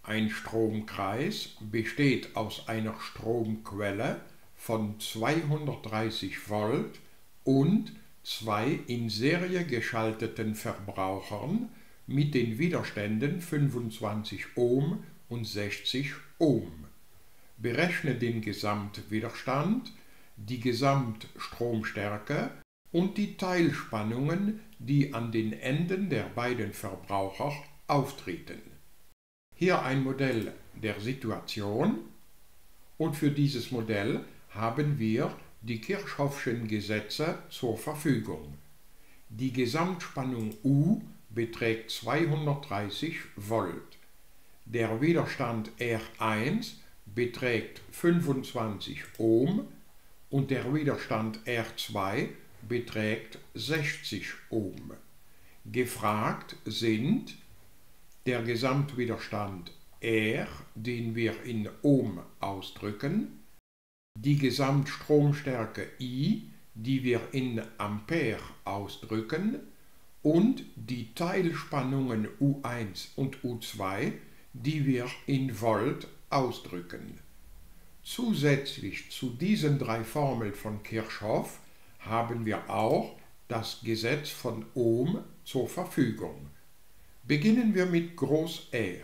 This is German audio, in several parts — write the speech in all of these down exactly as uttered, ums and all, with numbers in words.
Ein Stromkreis besteht aus einer Stromquelle von zweihundertdreißig Volt und zwei in Serie geschalteten Verbrauchern mit den Widerständen fünfundzwanzig Ohm und sechzig Ohm. Berechne den Gesamtwiderstand, die Gesamtstromstärke und die Teilspannungen, die an den Enden der beiden Verbraucher auftreten. Hier ein Modell der Situation, und für dieses Modell haben wir die Kirchhoffschen Gesetze zur Verfügung. Die Gesamtspannung U beträgt zweihundertdreißig Volt. Der Widerstand R eins beträgt fünfundzwanzig Ohm und der Widerstand R zwei beträgt sechzig Ohm. Gefragt sind der Gesamtwiderstand R, den wir in Ohm ausdrücken, die Gesamtstromstärke I, die wir in Ampere ausdrücken, und die Teilspannungen U eins und U zwei, die wir in Volt ausdrücken. Zusätzlich zu diesen drei Formeln von Kirchhoff haben wir auch das Gesetz von Ohm zur Verfügung. Beginnen wir mit Groß R.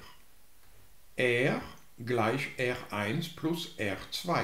R gleich R eins plus R zwei.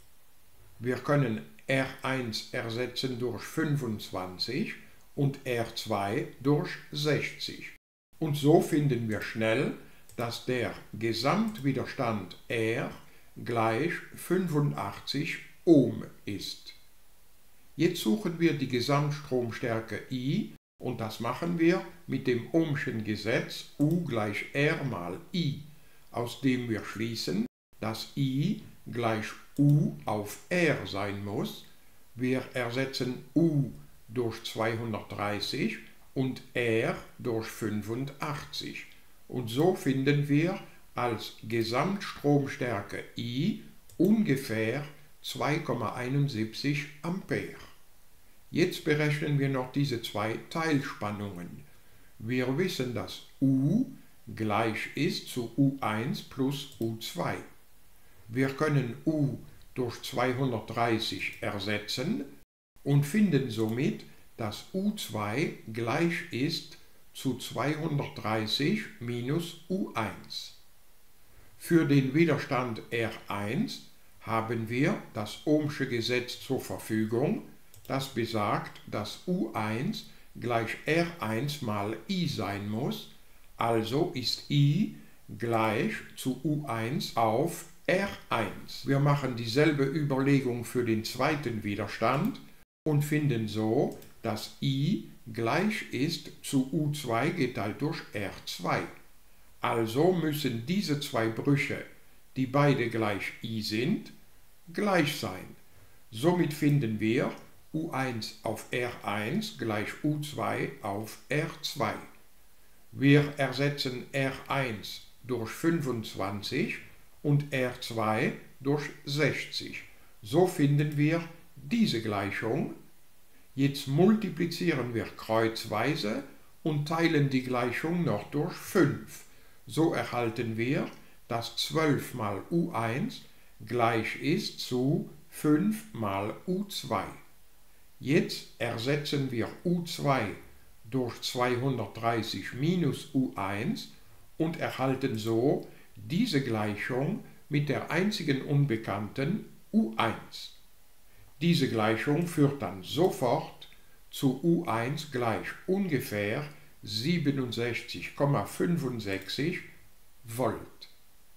Wir können R eins ersetzen durch fünfundzwanzig und R zwei durch sechzig. Und so finden wir schnell, dass der Gesamtwiderstand R gleich fünfundachtzig Ohm ist. Jetzt suchen wir die Gesamtstromstärke I, und das machen wir mit dem Ohmschen Gesetz U gleich R mal I, aus dem wir schließen, dass I gleich U auf R sein muss. Wir ersetzen U durch zweihundertdreißig und R durch fünfundachtzig. Und so finden wir als Gesamtstromstärke I ungefähr zwei Komma einundsiebzig Ampere. Jetzt berechnen wir noch diese zwei Teilspannungen. Wir wissen, dass U gleich ist zu U eins plus U zwei. Wir können U durch zweihundertdreißig ersetzen und finden somit, dass U zwei gleich ist zu zweihundertdreißig minus U eins. Für den Widerstand R eins haben wir das Ohmsche Gesetz zur Verfügung, das besagt, dass U eins gleich R eins mal I sein muss, also ist I gleich zu U eins auf R eins. Wir machen dieselbe Überlegung für den zweiten Widerstand und finden so, dass I gleich ist zu U zwei geteilt durch R zwei. Also müssen diese zwei Brüche, die beide gleich I sind, gleich sein. Somit finden wir U eins auf R eins gleich U zwei auf R zwei. Wir ersetzen R eins durch fünfundzwanzig und R zwei durch sechzig. So finden wir diese Gleichung. Jetzt multiplizieren wir kreuzweise und teilen die Gleichung noch durch fünf. So erhalten wir, dass zwölf mal U eins gleich ist zu fünf mal U zwei. Jetzt ersetzen wir U zwei durch zweihundertdreißig minus U eins und erhalten so diese Gleichung mit der einzigen Unbekannten U eins. Diese Gleichung führt dann sofort zu U eins gleich ungefähr siebenundsechzig Komma fünfundsechzig Volt.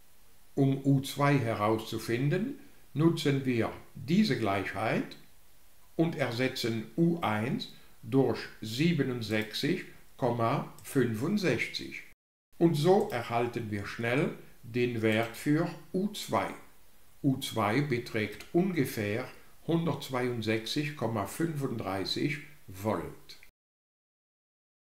Um U zwei herauszufinden, nutzen wir diese Gleichheit und ersetzen U eins durch siebenundsechzig Komma fünfundsechzig. Und so erhalten wir schnell den Wert für U zwei. U zwei beträgt ungefähr hundertzweiundsechzig Komma fünfunddreißig Volt.